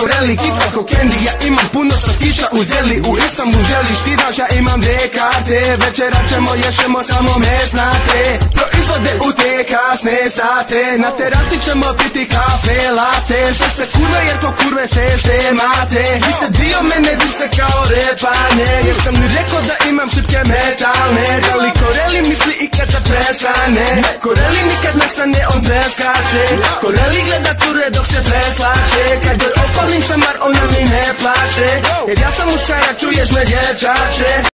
Koreli, kita ko Candy, ja imam puno satiša u zeli. U Istanbul želiš, ti znaš ja imam dve karte. Večera ćemo, ješemo, samo me znate. Proizvode u te kasne sate. Na terasi ćemo piti kafe, latte. Sve ste kurve jer ko kurve se mate. Vi ste dio mene, vi ste kao repane. Jer sam mi rekao da imam šipke metalne. Da li Koreli misli i kada prestane? Koreli nikad nestane, on preskače. Koreli gleda cure dok se preslače. Kad joj opalim samar, ona mi ne plače. Jer ja sam muškara, čuješ me dječače.